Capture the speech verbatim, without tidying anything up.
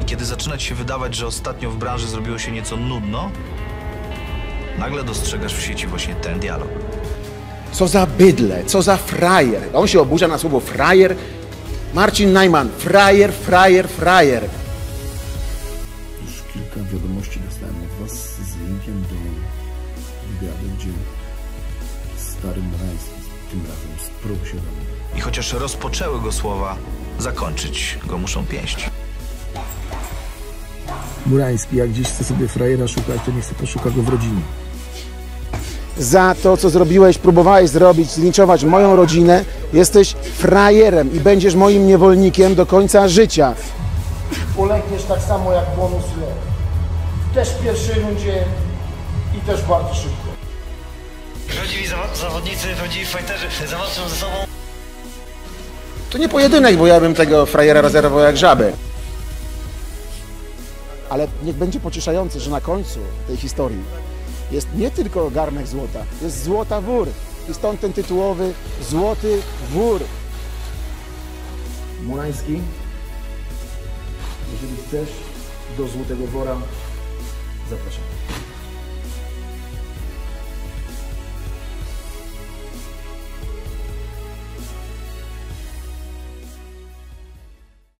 Kiedy zaczyna ci się wydawać, że ostatnio w branży zrobiło się nieco nudno, nagle dostrzegasz w sieci właśnie ten dialog. Co za bydlę, co za frajer. On się oburza na słowo frajer. Marcin Najman, frajer, frajer, frajer. Już kilka wiadomości dostałem od was z linkiem do wywiadu, gdzie stary Murański, tym razem sprół się do mnie. I chociaż rozpoczęły go słowa, zakończyć go muszą pięści. Murański, jak gdzieś chce sobie frajera szukać, to niech sobie poszuka go w rodzinie. Za to, co zrobiłeś, próbowałeś zrobić, zlinczować moją rodzinę, jesteś frajerem i będziesz moim niewolnikiem do końca życia. Ulegniesz tak samo jak bonus lew. Też w pierwszej rundzie i też bardzo szybko. Prawdziwi zawodnicy, prawdziwi fighterzy zawalczą ze sobą. To nie pojedynek, bo ja bym tego frajera rezerwował jak żabę. Ale niech będzie pocieszające, że na końcu tej historii jest nie tylko garnek złota, jest złota wór. I stąd ten tytułowy Złoty Wór. Murański, jeżeli chcesz do Złotego Wora, zapraszam.